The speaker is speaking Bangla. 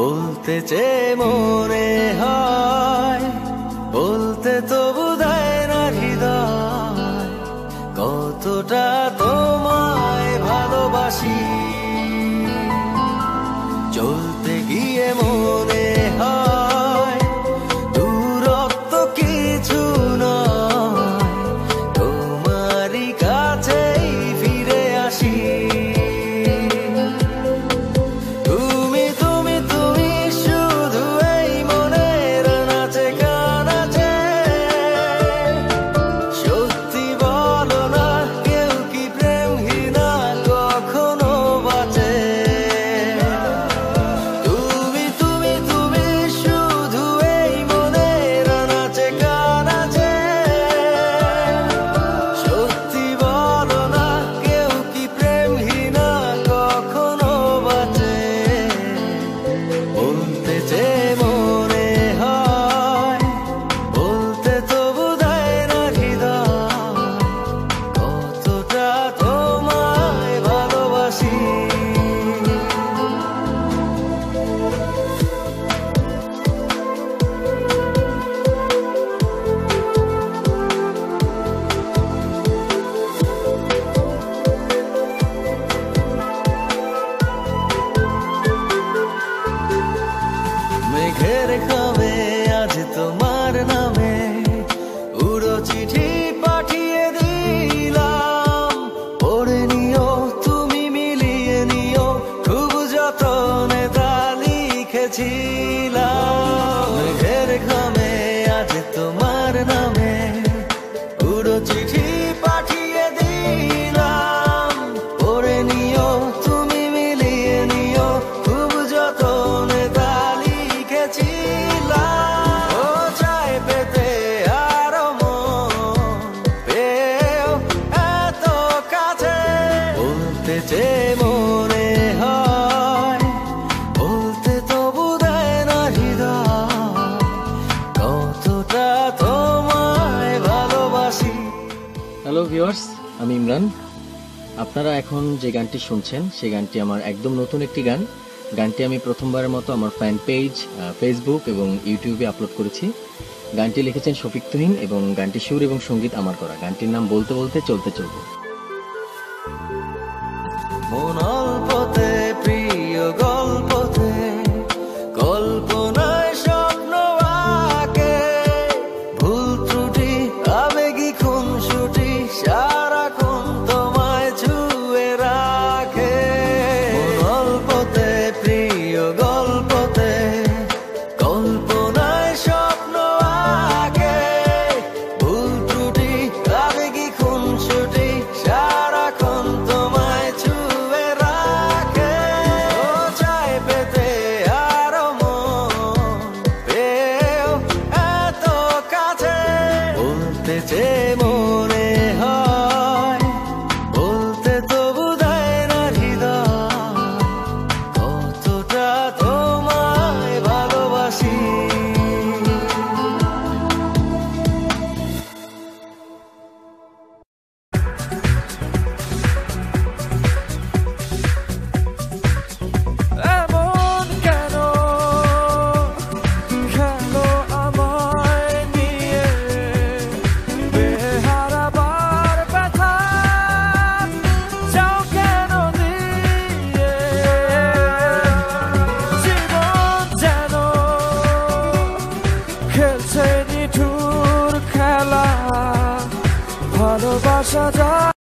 বলতে চেয়ে মনে হয়, বলতে তবু দেয় না হৃদয়, কতটা তোমায় ভালোবাসি। চলতে গিয়ে মনে হয় দূরত্ব কিছু নয়, তোমারই কাছেই ফিরে আসি। মেঘের খামে আজ তোমার নামে উড়ো চিঠি পাঠিয়ে দিলাম, পড়ে নিও তুমি মিলিয়ে নিও, খুব যতনে তা লিখেছিলাম। মেঘের খামে আজ তোমার নামে উড়ো চিঠি পাঠিয়ে দিলাম, পড়ে নিও তুমি মিলিয়ে নিও, খুব যতনে তা মনে হয়, বলতে তবু দেয় না হৃদয়, কতটা তোমায় ভালোবাসি। হ্যালো ভিউয়ার্স, আমি ইমরান। আপনারা এখন যে গানটি শুনছেন সেই গানটি আমার একদম নতুন একটি গান। গানটি আমি প্রথমবারের মতো আমার ফ্যান পেজ, ফেসবুক এবং ইউটিউবে আপলোড করেছি। গানটি লিখেছেন শফিক তুহিন এবং গানটি সুর এবং সঙ্গীত আমার করা। গানটির নাম বলতে বলতে চলতে চলতে। মন অল্পতে প্রিয় গল্পতে কল্পনায় স্বপ্ন আঁকে, ভুল ত্রুটি আবেগী খুনসুটি সারাক্ষণ তোমায় ছুঁয়ে রাখে। মন অল্পতে প্রিয় গল্পতে কল্পনায় স্বপ্ন আঁকে, ভুল ত্রুটি আবেগী খুনসুটি সারাক্ষণ তোমায় ছুঁয়ে রাখে। ও চাই পেতে আরো মন পেও এত কাছে, বলতে চেয়ে মনে হয়, বলতে তবু দেয় না হৃদয়, কতটা তোমায় ভালোবাসি। এমন কেন খেলো আমায় নিয়ে, বেহারাবার ব্যথা যাও কেন দিয়ে, জীবন যেন খেলছে নিঠুর খেলা, ভালোবাসা যা